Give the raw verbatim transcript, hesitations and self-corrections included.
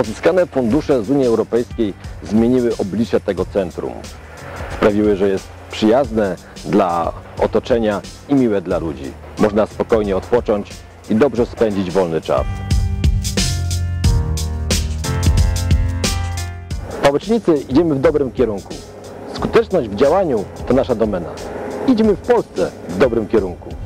Pozyskane fundusze z Unii Europejskiej zmieniły oblicze tego centrum. Sprawiły, że jest przyjazne dla otoczenia i miłe dla ludzi. Można spokojnie odpocząć i dobrze spędzić wolny czas. Pałecznicy, idziemy w dobrym kierunku. Skuteczność w działaniu to nasza domena. Idźmy w Polsce w dobrym kierunku.